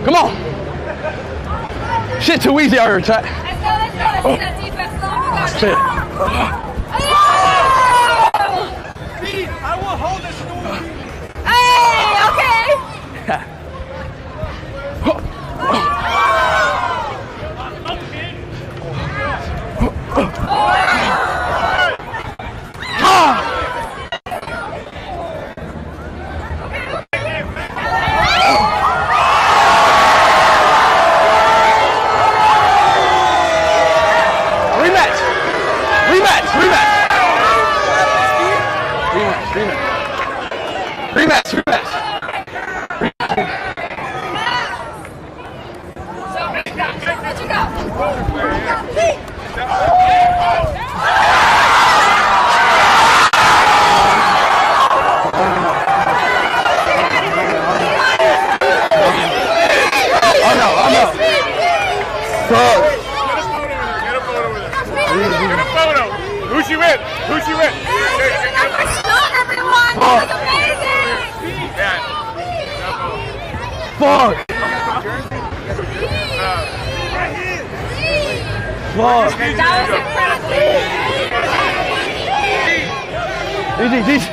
Come on. Shit, too easy out here, chat. Let's go. Let's see that defense. Shit. Pete, I will hold this door. Hey, okay. Rematch. Who's she with? Who's she with? Everyone, that was amazing. Fuck. That was incredible. Easy.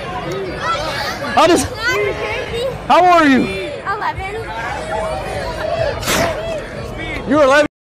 How old are you? 11. You're 11.